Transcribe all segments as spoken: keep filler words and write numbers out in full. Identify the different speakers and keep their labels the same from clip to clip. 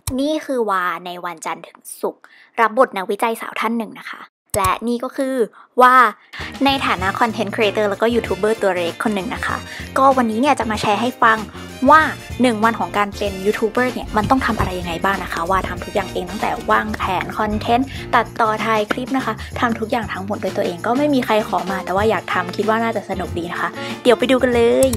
Speaker 1: นี่คือวาในวันจันทร์ถึงศุกร์รับบทนักวิจัยสาวท่านหนึ่งนะคะและนี่ก็คือว่าในฐานะคอนเทนต์ครีเอเตอร์แล้วก็ยูทูบเบอร์ตัวเล็กคนหนึ่งนะคะก็วันนี้เนี่ยจะมาแชร์ให้ฟังว่าหนึ่งวันของการเป็นยูทูบเบอร์เนี่ยมันต้องทำอะไรยังไงบ้างนะคะว่าทำทุกอย่างเองตั้งแต่วางแผนคอนเทนต์ตัดต่อถ่ายคลิปนะคะทำทุกอย่างทั้งหมดด้วยตัวเองก็ไม่มีใครขอมาแต่ว่าอยากทำคิดว่าน่าจะสนุกดีนะคะเดี๋ยวไปดูกันเลย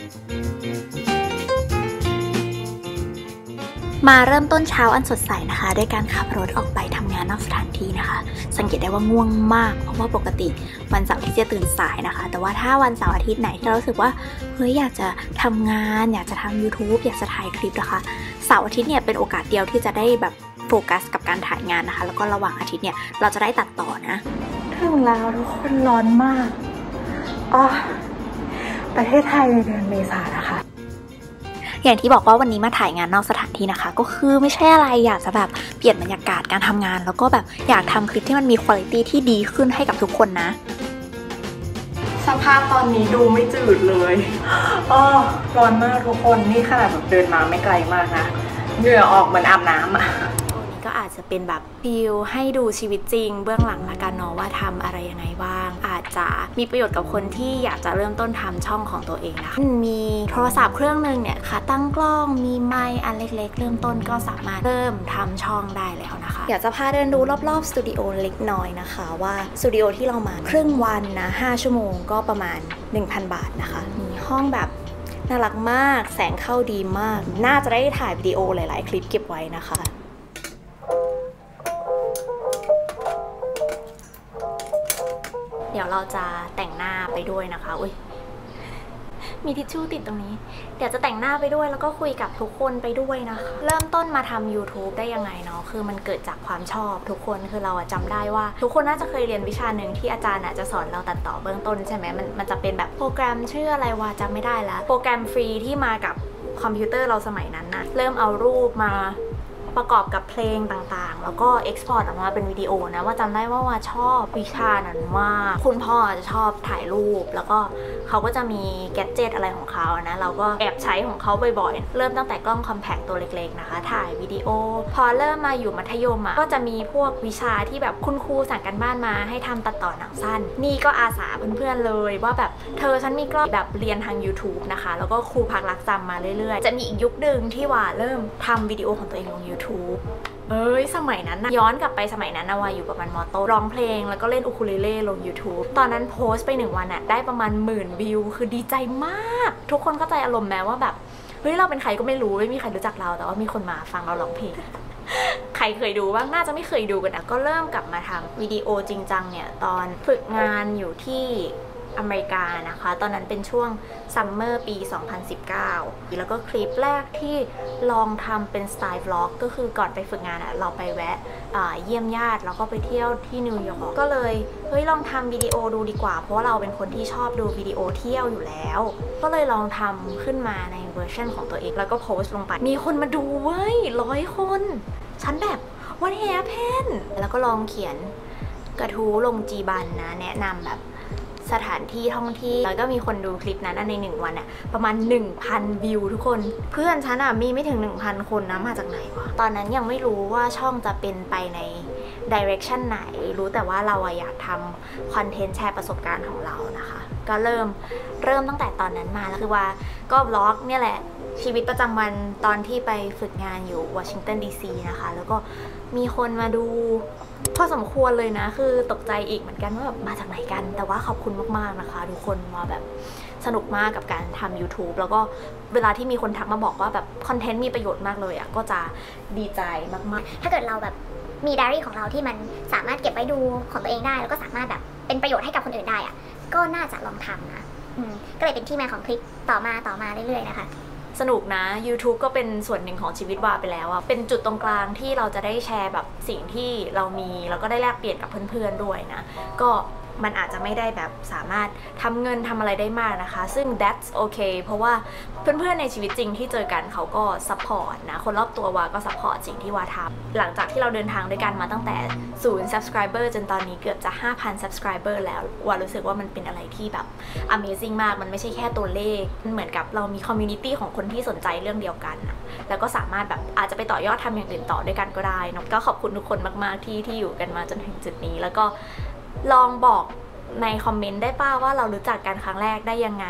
Speaker 1: มาเริ่มต้นเช้าอันสดใสนะคะด้วยการขับรถออกไปทำงานนอกสถานที่นะคะสังเกตได้ว่าง่วงมากเพราะว่าปกติวันเสาร์ที่จะตื่นสายนะคะแต่ว่าถ้าวันเสาร์อาทิตย์ไหนที่เรารู้สึกว่าเฮ้ยอยากจะทำงานอยากจะทำ YouTube อยากจะถ่ายคลิปนะคะเสาร์อาทิตย์เนี่ยเป็นโอกาสเดียวที่จะได้แบบโฟกัสกับการถ่ายงานนะคะแล้วก็ระหว่างอาทิตย์เนี่ยเราจะได้ตัดต่อนะ
Speaker 2: ถึงแล้วทุกคนร้อนมากอ๋อประเทศไทยในเดือนเมษายนนะคะ
Speaker 1: อย่างที่บอกว่าวันนี้มาถ่ายงานนอกสถานที่นะคะก็คือไม่ใช่อะไรอยากจะแบบเปลี่ยนบรรยากาศการทำงานแล้วก็แบบอยากทำคลิปที่มันมีคุณภาพที่ดีขึ้นให้กับทุกคนนะ
Speaker 2: สภาพตอนนี้ดูไม่จืดเลยอ๋อร้อนมากทุกคนนี่ขนาดแบบเดินมาไม่ไกลมากนะเหงื่อออกเหมือนอาบน้ำอ่ะ
Speaker 1: ก็อาจจะเป็นแบบฟิลให้ดูชีวิตจริงเบื้องหลังละกันเนาะว่าทำอะไรยังไงบ้างอาจจะมีประโยชน์กับคนที่อยากจะเริ่มต้นทำช่องของตัวเองนะคะมีโทรศัพท์เครื่องนึงเนี่ยค่ะตั้งกล้องมีไมค์อันเล็กๆเริ่มต้นก็สามารถเริ่มทำช่องได้แล้วนะคะอยากจะพาเดินดูรอบๆสตูดิโอเล็กน้อยนะคะว่าสตูดิโอที่เรามาครึ่งวันนะห้าชั่วโมงก็ประมาณ หนึ่งพัน บาทนะคะมีห้องแบบน่ารักมากแสงเข้าดีมากน่าจะได้ถ่ายวิดีโอหลายๆคลิปเก็บไว้นะคะเดี๋ยวเราจะแต่งหน้าไปด้วยนะคะอุ้ยมีทิชชู่ติดตรงนี้เดี๋ยวจะแต่งหน้าไปด้วยแล้วก็คุยกับทุกคนไปด้วยนะคะเริ่มต้นมาทำ YouTube ได้ยังไงเนาะคือมันเกิดจากความชอบทุกคนคือเราจำได้ว่าทุกคนน่าจะเคยเรียนวิชาหนึ่งที่อาจารย์จะสอนเราตัดต่อเบื้องต้นใช่ไหมมันมันจะเป็นแบบโปรแกรมชื่ออะไรวะจำไม่ได้แล้วโปรแกรมฟรีที่มากับคอมพิวเตอร์เราสมัยนั้นนะเริ่มเอารูปมาประกอบกับเพลงต่างๆแล้วก็เอ็กซ์พอร์ตออกมาเป็นวิดีโอนะว่าจำได้ว่าว่าชอบวิชานั้นมากคุณพ่อจะชอบถ่ายรูปแล้วก็เขาก็จะมีแกดเจ็ตอะไรของเขานะเราก็แอบใช้ของเขาบ่อยๆเริ่มตั้งแต่กล้องคอมแพคตัวเล็กๆนะคะถ่ายวิดีโอพอเริ่มมาอยู่มัธยมอ่ะก็จะมีพวกวิชาที่แบบคุณครูสั่งกันบ้านมาให้ทำตัดต่อหนังสั้นนี่ก็อาสาเพื่อนๆเลยว่าแบบเธอฉันมีกล้องแบบเรียนทาง YouTube นะคะแล้วก็ครูพักรักจำมาเรื่อยๆจะมีอีกยุคหนึ่งที่ว่าเริ่มทำวิดีโอของตัวเองลง YouTube เอ้ยสมัยนั้นนะย้อนกลับไปสมัยนั้นนะว่าอยู่ประมาณมอต้นร้องเพลงแล้วก็เล่นอูคูเลเล่ลง YouTube ตอนนั้นโพสต์ไปหนึ่งวันอะได้ประมาณหมื่นวิวคือดีใจมากทุกคนเข้าใจอารมณ์แม้ว่าแบบเฮ้ยเราเป็นใครก็ไม่รู้ไม่มีใครรู้จักเราแต่ว่ามีคนมาฟังเราร้องเพลง ใครเคยดูบ้างน่าจะไม่เคยดูกันนะก็เริ่มกลับมาทำวิดีโอจริงจังเนี่ยตอนฝึกงานอยู่ที่อเมริกานะคะตอนนั้นเป็นช่วงซัมเมอร์ปีสองพันสิบเก้าแล้วก็คลิปแรกที่ลองทำเป็นสไตล์วล็อกก็คือก่อนไปฝึกงานอะเราไปแวะเยี่ยมญาติแล้วก็ไปเที่ยวที่นิวยอร์กก็เลยเฮ้ยลองทำวิดีโอดูดีกว่าเพราะว่าเราเป็นคนที่ชอบดูวิดีโอเที่ยวอยู่แล้วก็เลยลองทำขึ้นมาในเวอร์ชันของตัวเองแล้วก็โพสต์ลงไปมีคนมาดูเว้ยร้อยคนฉันแบบ what happened แล้วก็ลองเขียนกระทู้ลงจีบันนะแนะนำแบบสถานที่ท่องเที่ยวแล้วก็มีคนดูคลิปนั้นในหนึ่งวันอะประมาณ หนึ่งพัน วิวทุกคนเพื่อนฉันอะมีไม่ถึง หนึ่งพัน คนนะมาจากไหนวะตอนนั้นยังไม่รู้ว่าช่องจะเป็นไปในดิเรกชันไหนรู้แต่ว่าเราอยากทำคอนเทนต์แชร์ประสบการณ์ของเรานะคะก็เริ่มเริ่มตั้งแต่ตอนนั้นมาแล้วคือว่าก็บล็อกเนี่ยแหละชีวิตประจำวันตอนที่ไปฝึกงานอยู่วอชิงตันดีซีนะคะแล้วก็มีคนมาดูพอสมควรเลยนะคือตกใจอีกเหมือนกันว่าแบบมาจากไหนกันแต่ว่าขอบคุณมากๆนะคะทุกคนมาแบบสนุกมากกับการทำ YouTube แล้วก็เวลาที่มีคนทักมาบอกว่าแบบคอนเทนต์มีประโยชน์มากเลยอ่ะก็จะดีใจมากๆ
Speaker 3: ถ้าเกิดเราแบบมีไดอารี่ของเราที่มันสามารถเก็บไว้ดูของตัวเองได้แล้วก็สามารถแบบเป็นประโยชน์ให้กับคนอื่นได้อ่ะก็น่าจะลองทำนะก็เลยเป็นที่มาของคลิปต่อมาต่อมาเรื่อยๆนะคะ
Speaker 1: สนุกนะ YouTube ก็เป็นส่วนหนึ่งของชีวิตวาไปแล้วอะเป็นจุดตรงกลางที่เราจะได้แชร์แบบสิ่งที่เรามีแล้วก็ได้แลกเปลี่ยนกับเพื่อนๆด้วยนะก็มันอาจจะไม่ได้แบบสามารถทำเงินทำอะไรได้มากนะคะซึ่ง that's okay เพราะว่าเพื่อนๆในชีวิตจริงที่เจอกันเขาก็ support นะคนรอบตัววาก็ support สิ่งที่วาทำหลังจากที่เราเดินทางด้วยกันมาตั้งแต่ศูนย์ subscriber จนตอนนี้เกือบจะ ห้าพัน subscriber แล้ววารู้สึกว่ามันเป็นอะไรที่แบบ amazing มากมันไม่ใช่แค่ตัวเลขมันเหมือนกับเรามี community ของคนที่สนใจเรื่องเดียวกันนะแล้วก็สามารถแบบอาจจะไปต่อยอดทำอย่างอื่นต่อด้วยกันก็ได้นะก็ขอบคุณทุกคนมากๆที่ที่อยู่กันมาจนถึงจุดนี้แล้วก็ลองบอกในคอมเมนต์ได้ป้าว่าเรารู้จักกันครั้งแรกได้ยังไง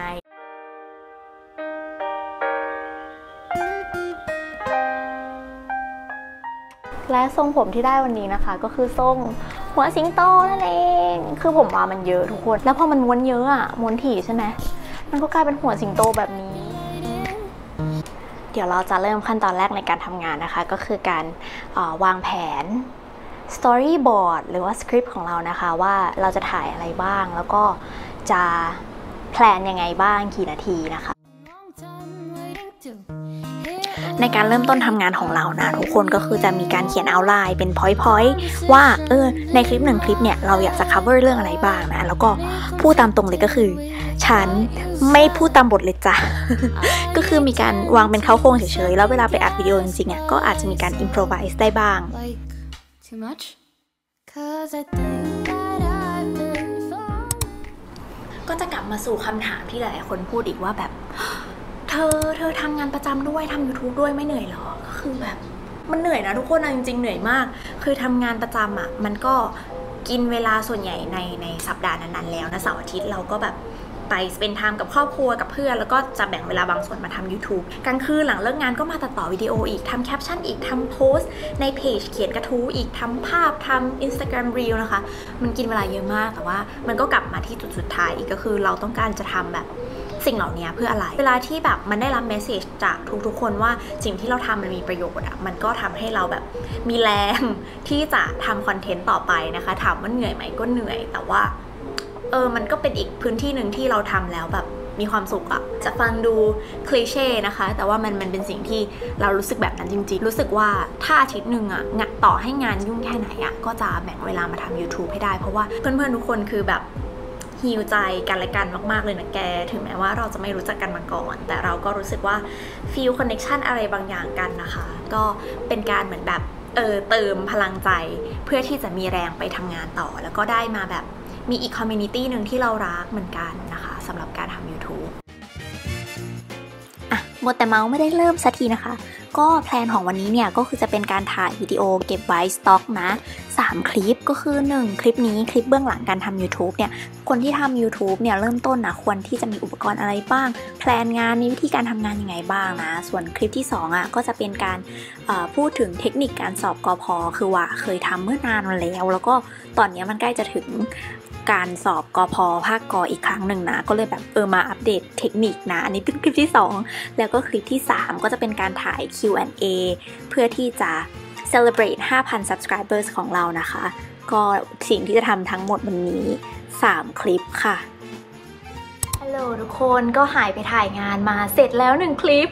Speaker 1: และทรงผมที่ได้วันนี้นะคะก็คือทรงหัวสิงโตนั่นเองคือผมมามันเยอะทุกคนแล้วพอมันม้วนเยอะอะม้วนถี่ใช่ไหมมันก็กลายเป็นหัวสิงโตแบบนี้เดี๋ยวเราจะเริ่มขั้นตอนแรกในการทำงานนะคะก็คือการวางแผนstoryboard หรือว่าสคริปต์ของเรานะคะว่าเราจะถ่ายอะไรบ้างแล้วก็จะแพลนยังไงบ้างกี่นาทีนะคะในการเริ่มต้นทำงานของเรานะทุกคนก็คือจะมีการเขียนเอาท์ไลน์เป็น point point ว่าเออในคลิปหนึ่งคลิปเนี่ยเราอยากจะ cover เรื่องอะไรบ้างนะแล้วก็พูดตามตรงเลยก็คือฉันไม่พูดตามบทเลยจ้ะ ก็คือมีการวางเป็นเข้าโครงเฉยๆแล้วเวลาไปอัดวิดีโอจริงๆอ่ะก็อาจจะมีการ improvise ได้บ้างToo much? ก็จะกลับมาสู่คำถามที่หลายๆคนพูดอีกว่าแบบเธอเธอทำงานประจำด้วยทำ YouTube ด้วยไม่เหนื่อยหรอก็คือแบบมันเหนื่อยนะทุกคนจริงๆเหนื่อยมากคือทำงานประจำอ่ะมันก็กินเวลาส่วนใหญ่ในในสัปดาห์นั้นๆแล้วนะเสาร์อาทิตย์เราก็แบบไปเป็นไทม์กับครอบครัวกับเพื่อนแล้วก็จะแบ่งเวลาบางส่วนมาทำ YouTube กลางคืนหลังเลิกงานก็มาตัดต่อวิดีโออีกทำแคปชั่นอีกทำโพสต์ในเพจเขียนกระทู้อีกทำภาพทำ Instagram Reel นะคะมันกินเวลาเยอะมากแต่ว่ามันก็กลับมาที่จุดสุดท้ายอีกก็คือเราต้องการจะทำแบบสิ่งเหล่านี้เพื่ออะไรเวลาที่แบบมันได้รับเมสเซจจากทุกๆคนว่าสิ่งที่เราทำมันมีประโยชน์อ่ะมันก็ทำให้เราแบบมีแรงที่จะทำคอนเทนต์ต่อไปนะคะถามว่าเหนื่อยไหมก็เหนื่อยแต่ว่าเออมันก็เป็นอีกพื้นที่หนึ่งที่เราทำแล้วแบบมีความสุขอะจะฟังดูคลีเช่นะคะแต่ว่ามันมันเป็นสิ่งที่เรารู้สึกแบบนั้นจริงๆรู้สึกว่าถ้าอาทิตย์หนึ่งอะงานต่อให้งานยุ่งแค่ไหนอะก็จะแบ่งเวลามาทำ YouTube ให้ได้เพราะว่าเพื่อนๆทุกคนคือแบบฮีลใจกันและกันมากๆเลยนะแกถึงแม้ว่าเราจะไม่รู้จักกันมาก่อนแต่เราก็รู้สึกว่าฟีลคอนเนคชั่นอะไรบางอย่างกันนะคะก็เป็นการเหมือนแบบเออเติมพลังใจเพื่อที่จะมีแรงไปทำงานต่อแล้วก็ได้มาแบบมีอีกคอมมูนิตี้หนึ่งที่เรารักเหมือนกันนะคะสำหรับการทำ YouTube อ่ะหมดแต่เมาส์ไม่ได้เริ่มสักทีนะคะก็แพลนของวันนี้เนี่ยก็คือจะเป็นการถ่ายวิดีโอเก็บไว้สต็อกนะสามคลิปก็คือหนึ่งคลิปนี้คลิปเบื้องหลังการทำ YouTube เนี่ยคนที่ทำ YouTube เนี่ยเริ่มต้นนะควรที่จะมีอุปกรณ์อะไรบ้างแพลนงานมีวิธีการทำงานยังไงบ้างนะส่วนคลิปที่สองอ่ะก็จะเป็นการพูดถึงเทคนิคการสอบกพ.คือว่าเคยทำเมื่อนานมาแล้วแล้วก็ตอนนี้มันใกล้จะถึงการสอบกพ.ภาคก.อีกครั้งหนึ่งนะก็เลยแบบเออมาอัปเดตเทคนิคนะอันนี้เป็นคลิปที่สองแล้วก็คลิปที่สามก็จะเป็นการถ่าย คิว แอนด์ เอ เพื่อที่จะ celebrate ห้าพัน subscribers ของเรานะคะก็สิ่งที่จะทำทั้งหมดวันนี้สามคลิปค่ะฮัลโหลทุกคนก็หายไปถ่ายงานมาเสร็จแล้วหนึ่งคลิป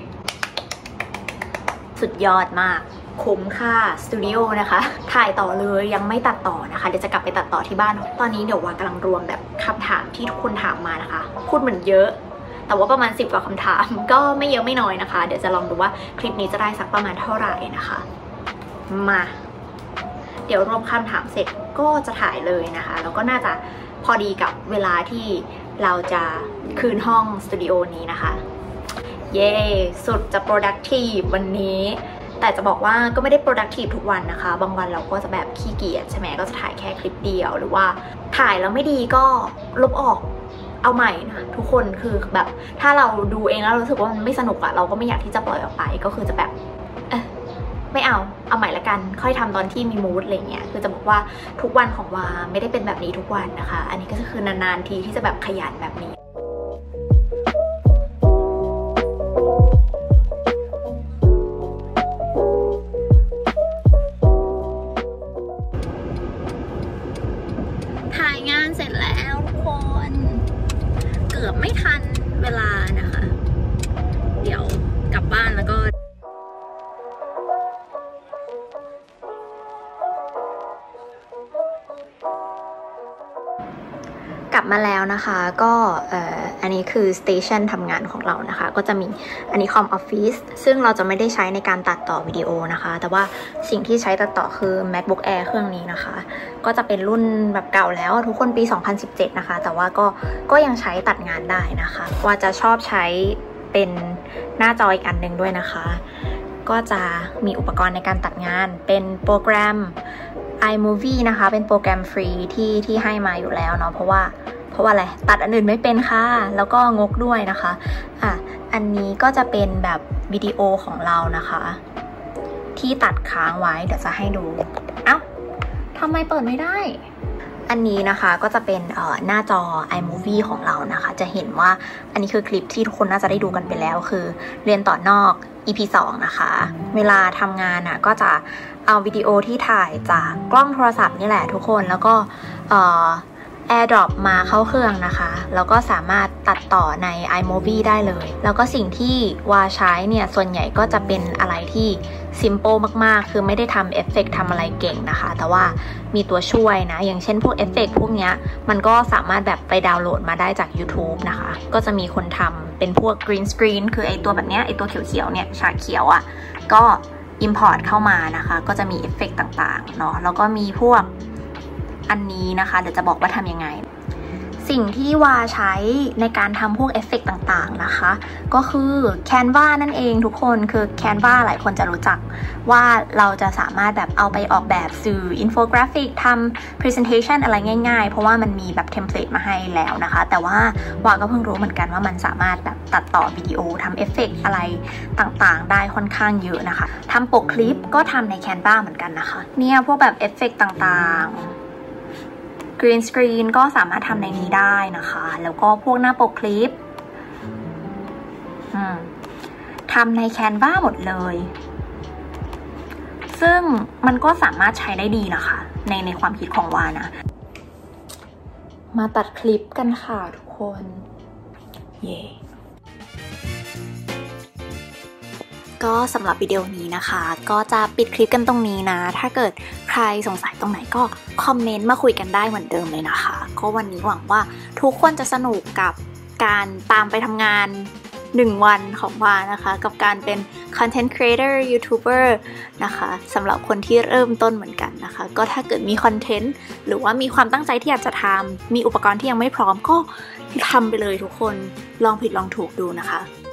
Speaker 1: สุดยอดมากคุ้มค่าสตูดิโอนะคะถ่ายต่อเลยยังไม่ตัดต่อนะคะเดี๋ยวจะกลับไปตัดต่อที่บ้านตอนนี้เดี๋ยววากำลังรวมแบบคำถามที่ทุกคนถามมานะคะพูดเหมือนเยอะแต่ว่าประมาณสิบกว่าคำถามก็ไม่เยอะไม่น้อยนะคะเดี๋ยวจะลองดูว่าคลิปนี้จะได้สักประมาณเท่าไหร่นะคะมาเดี๋ยวรวมคำถามเสร็จก็จะถ่ายเลยนะคะแล้วก็น่าจะพอดีกับเวลาที่เราจะคืนห้องสตูดิโอนี้นะคะเย้สุดจะ productive วันนี้แต่จะบอกว่าก็ไม่ได้ productive ทุกวันนะคะบางวันเราก็จะแบบขี้เกียจใช่ไหมก็จะถ่ายแค่คลิปเดียวหรือว่าถ่ายแล้วไม่ดีก็ลบออกเอาใหม่นะทุกคนคือแบบถ้าเราดูเองแล้วรู้สึกว่ามันไม่สนุกอะเราก็ไม่อยากที่จะปล่อยออกไปก็คือจะแบบเออไม่เอาเอาใหม่ละกันค่อยทำตอนที่มีมูดอะไรเงี้ยคือจะบอกว่าทุกวันของวาไม่ได้เป็นแบบนี้ทุกวันนะคะอันนี้ก็คือนานๆทีที่จะแบบขยันแบบนี้ถ่ายงานเสร็จแล้วทุกคนเกือบไม่ทันเวลานะคะเดี๋ยวกลับบ้านแล้วก็ลับมาแล้วนะคะก็เอ่ออันนี้คือสเตชันทำงานของเรานะคะก็จะมีอันนี้คอมออฟฟิศซึ่งเราจะไม่ได้ใช้ในการตัดต่อวิดีโอนะคะแต่ว่าสิ่งที่ใช้ตัดต่อคือ MacBook Air เครื่องนี้นะคะก็จะเป็นรุ่นแบบเก่าแล้วทุกคนปีสองพันสิบเจ็ดนะคะแต่ว่าก็ก็ยังใช้ตัดงานได้นะคะว่าจะชอบใช้เป็นหน้าจออีกอันหนึ่งด้วยนะคะก็จะมีอุปกรณ์ในการตัดงานเป็นโปรแกรม iMovie นะคะเป็นโปรแกรมฟรีที่ที่ให้มาอยู่แล้วเนาะเพราะว่าเพราะว่าอะไรตัดอันอื่นไม่เป็นค่ะแล้วก็งกด้วยนะคะอ่ะอันนี้ก็จะเป็นแบบวิดีโอของเรานะคะที่ตัดค้างไว้เดี๋ยวจะให้ดูเอ้าทำไมเปิดไม่ได้อันนี้นะคะก็จะเป็นเอ่อหน้าจอ iMovie ของเรานะคะจะเห็นว่าอันนี้คือคลิปที่ทุกคนน่าจะได้ดูกันไปแล้วคือเรียนต่อนอก อี พี สองนะคะเวลาทำงานอ่ะก็จะเอาวิดีโอที่ถ่ายจากกล้องโทรศัพท์นี่แหละทุกคนแล้วก็เอ่อ AirDrop มาเข้าเครื่องนะคะแล้วก็สามารถตัดต่อใน iMovie ได้เลยแล้วก็สิ่งที่วาใช้เนี่ยส่วนใหญ่ก็จะเป็นอะไรที่ simple มากๆคือไม่ได้ทำเอฟเฟกต์ทำอะไรเก่งนะคะแต่ว่ามีตัวช่วยนะอย่างเช่นพวกเอฟเฟกต์พวกเนี้ยมันก็สามารถแบบไปดาวน์โหลดมาได้จาก YouTube นะคะก็จะมีคนทำเป็นพวก green screen คือไอตัวแบบเนี้ยไอตัวเขียวๆเนี่ยฉากเขียวอะ่ะก็ import เข้ามานะคะก็จะมีเอฟเฟกต์ต่างๆเนาะแล้วก็มีพวกอันนี้นะคะเดี๋ยวจะบอกว่าทำยังไงสิ่งที่วาใช้ในการทำพวกเอฟเฟกต์ต่างๆนะคะก็คือ Canva นั่นเองทุกคนคือ Canva หลายคนจะรู้จักว่าเราจะสามารถแบบเอาไปออกแบบสื่ออินโฟกราฟิกทำ presentation อะไรง่ายๆเพราะว่ามันมีแบบเทมเพลตมาให้แล้วนะคะแต่ว่าวาก็เพิ่งรู้เหมือนกันว่ามันสามารถแบบตัดต่อวิดีโอทำเอฟเฟกต์อะไรต่างๆได้ค่อนข้างเยอะนะคะทำปกคลิปก็ทำใน Canva เหมือนกันนะคะเนี่ยพวกแบบเอฟเฟกต์ต่างๆGreen Screen ก็สามารถทำในนี้ได้นะคะแล้วก็พวกหน้าปกคลิปทำใน Canva หมดเลยซึ่งมันก็สามารถใช้ได้ดีนะคะในในความคิดของวานะมาตัดคลิปกันค่ะทุกคนเย่ก็สำหรับวิดีโอนี้นะคะก็จะปิดคลิปกันตรงนี้นะถ้าเกิดใครสงสัยตรงไหนก็คอมเมนต์มาคุยกันได้เหมือนเดิมเลยนะคะก็วันนี้หวังว่าทุกคนจะสนุกกับการตามไปทำงานหนึ่งวันของวานะคะกับการเป็น Content Creator YouTuber นะคะสำหรับคนที่เริ่มต้นเหมือนกันนะคะก็ถ้าเกิดมีคอนเทนต์หรือว่ามีความตั้งใจที่อยากจะทำมีอุปกรณ์ที่ยังไม่พร้อมก็ทำไปเลยทุกคนลองผิดลองถูกดูนะคะ